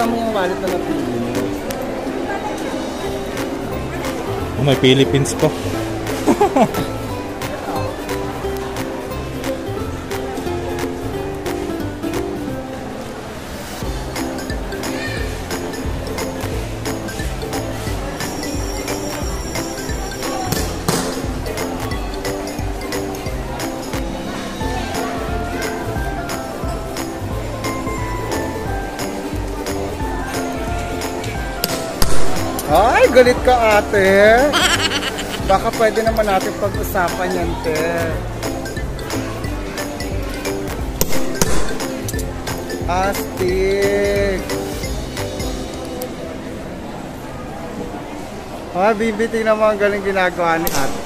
mo yung wallet na napili mo. Oh, may Philippines po. Ay, galit ka ate. Baka pwede naman natin pag-usapan yan, te. Astig. Ah, bibiting naman galing ginagawa ni ate.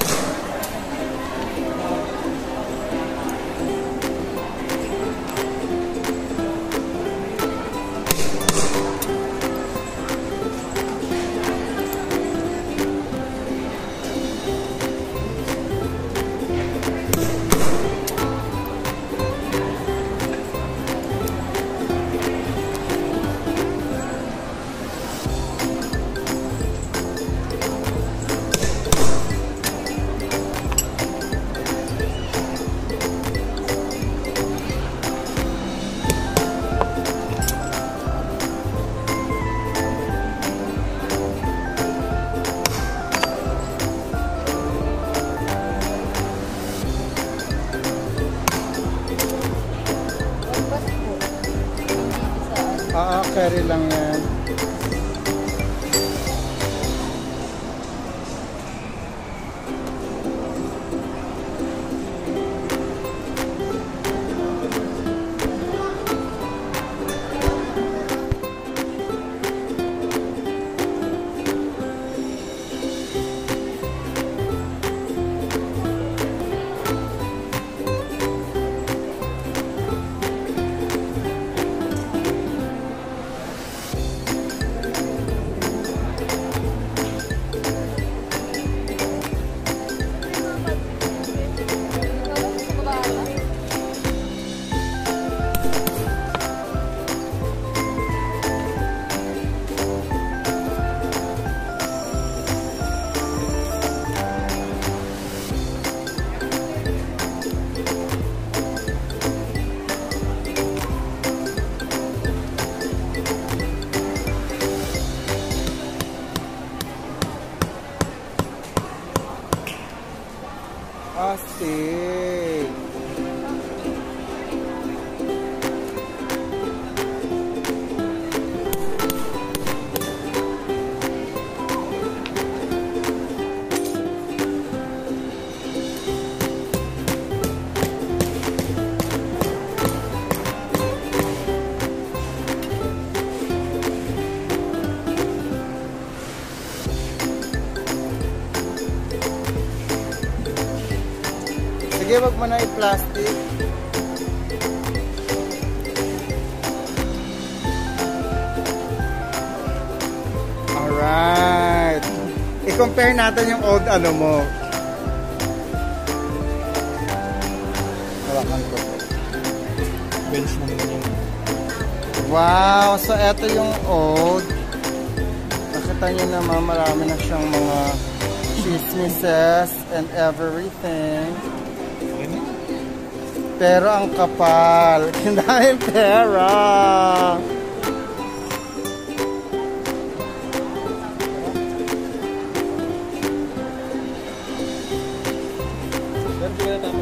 Carry lang yan. Astig. Sige, wag mo na i-plastic. Alright. I-compare natin yung old ano mo. Hawakan ko. Bench naman yun. Wow! So, eto yung old. Nakita nyo naman, marami na siyang mga chismises and everything. Pero ang kapal. Dahil pera.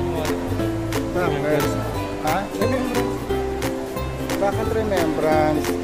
Bakit? Ha? Bakit remembrance?